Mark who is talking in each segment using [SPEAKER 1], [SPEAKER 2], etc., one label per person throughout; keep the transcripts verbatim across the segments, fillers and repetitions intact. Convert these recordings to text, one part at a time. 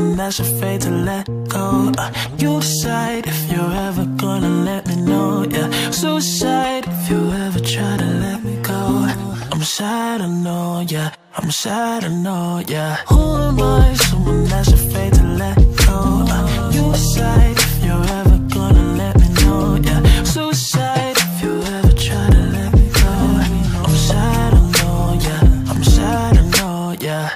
[SPEAKER 1] someone that's afraid to let go. uh, You decide if you're ever gonna let me know, yeah. Suicide if you ever try to let me go. I'm sad, I know, yeah. I'm sad, I know, yeah. Who am I? Someone that's afraid to let go. uh, You decide if you're ever gonna let me know, yeah. Suicide if you ever try to let me go. I'm sad, I know, yeah. I'm sad, I know, yeah.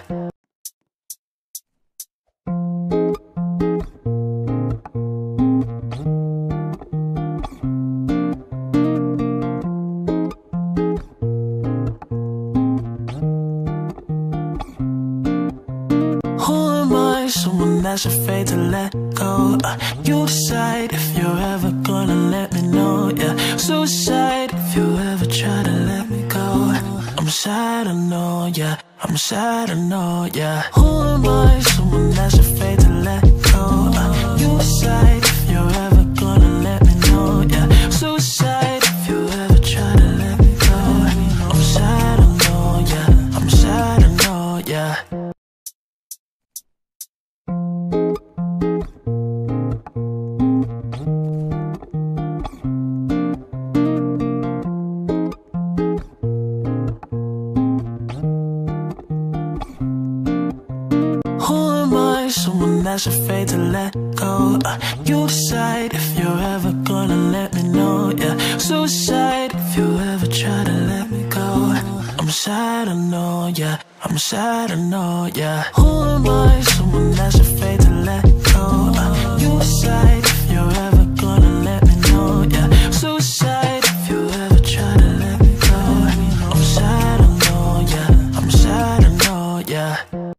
[SPEAKER 1] Someone that's afraid to let go. uh, You decide if you're ever gonna let me know, yeah. Suicide if you ever try to let me go. I'm sad, I know, yeah. I'm sad, I know, yeah. Who am I? Someone that's afraid to let go. uh, You decide if you're ever gonna let me know, yeah. Suicide if you ever try to let me go. I'm sad, I know, yeah. I'm sad, I know, yeah. Someone that's afraid to let go. uh, You decide if you're ever gonna let me know, yeah. Suicide if you ever try to let me go. I'm sad, I know, yeah. I'm sad, I know, yeah. Who am I? Someone that's afraid to let go. uh, You decide if you're ever gonna let me know, yeah. Suicide if you ever try to let me go. I'm sad, I know, yeah. I'm sad, I know, yeah.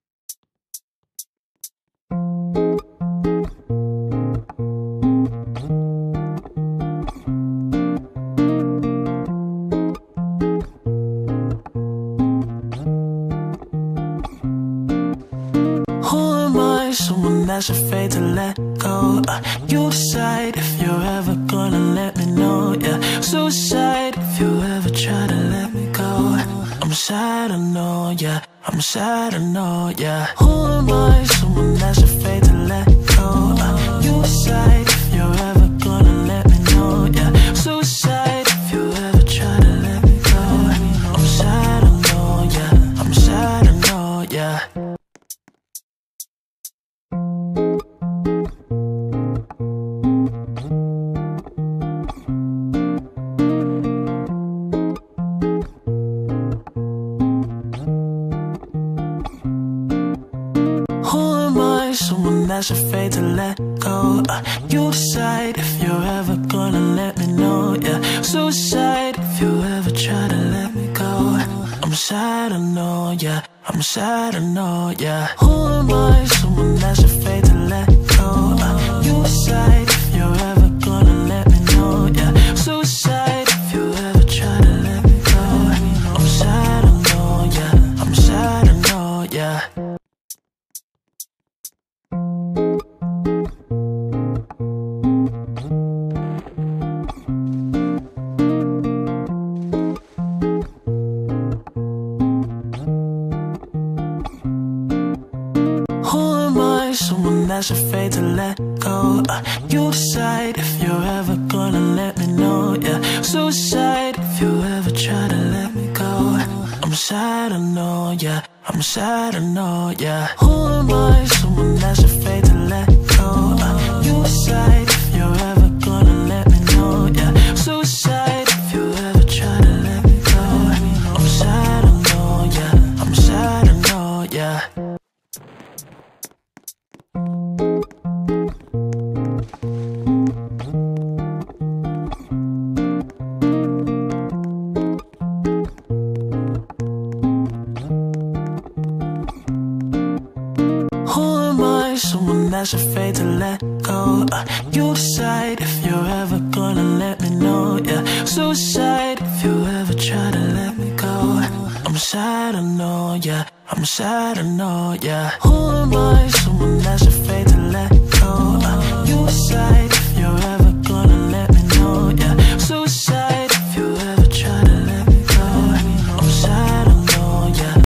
[SPEAKER 1] Someone that's afraid to let go. uh, You decide if you're ever gonna let me know, yeah. Suicide if you ever try to let me go. I'm sad, I know, yeah. I'm sad, I know, yeah. Who am I? Someone that's afraid to let go. uh, You decide if you're ever gonna let me know, yeah. Suicide if you ever try to let me go. I'm sad, I know, yeah. I'm sad, I know, yeah. Someone that's afraid to let go. uh, You decide if you're ever gonna let me know, yeah. Suicide if you ever try to let me go. I'm sad, I know, yeah. I'm sad, I know, yeah. Who am I? Someone that's afraid to let go. uh, You decide if you're ever gonna let me know, yeah. Suicide if you ever try to let me go. I'm sad, I know, yeah. I'm sad, I know, yeah. Someone that's afraid to let go. uh, You decide if you're ever gonna let me know, yeah. Suicide if you ever try to let me go. I'm sad, I know, yeah. I'm sad, I know, yeah. Who am I? Someone that's afraid to let go. uh, You decide if you're ever gonna let me know, yeah. Suicide if you ever try to let me go. I'm sad, I know, yeah. I'm sad, I know, yeah. Someone that's afraid to let go. uh, You decide if you're ever gonna let me know, yeah. Suicide if you ever try to let me go. I'm sad, I know, yeah. I'm sad, I know, yeah. Who am I? Someone that's